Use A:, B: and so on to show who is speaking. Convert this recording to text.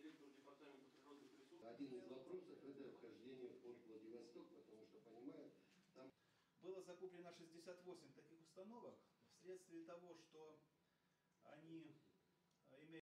A: директор департамента природных ресурсов.
B: Один из вопросов – это вхождение в порт Владивосток, потому что, понимают, там...
C: Было закуплено 68 таких установок вследствие того, что они